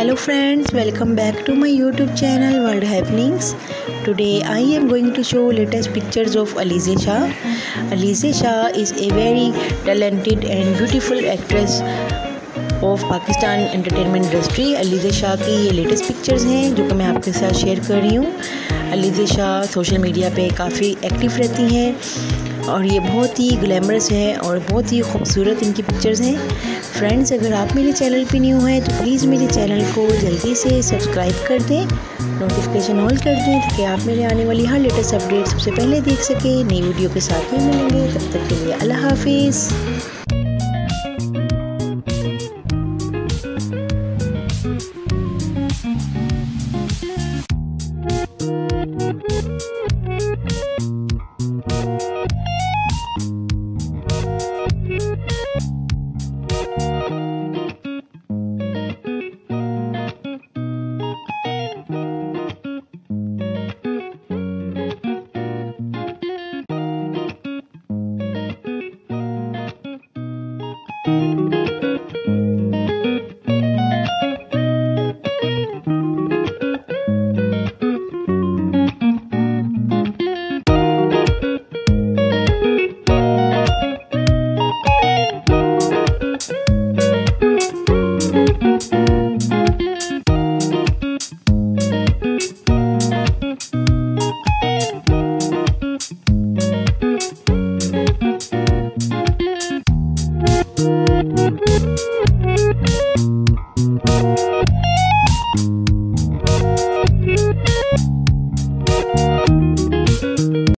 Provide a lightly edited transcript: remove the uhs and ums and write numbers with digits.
Hello friends, welcome back to my YouTube channel World Happenings. Today I am going to show latest pictures of Alize Shah. Alize Shah is a very talented and beautiful actress of Pakistan entertainment industry. Aliza Shah की ये latest pictures हैं जो कि मैं आपके साथ share कर रही हूँ। अलीज़ा शाह सोशल मीडिया पे काफ़ी एक्टिव रहती हैं और ये बहुत ही ग्लैमरस है और बहुत ही खूबसूरत इनकी पिक्चर्स हैं। फ्रेंड्स, अगर आप मेरे चैनल पे न्यू हैं तो प्लीज़ मेरे चैनल को जल्दी से सब्सक्राइब कर दें, नोटिफिकेशन ऑल कर दें ताकि आप मेरे आने वाली हर लेटेस्ट अपडेट सबसे पहले देख सकें। नई वीडियो के साथ ही मिलेंगे, तब तक के लिए अल्लाह हाफिज़।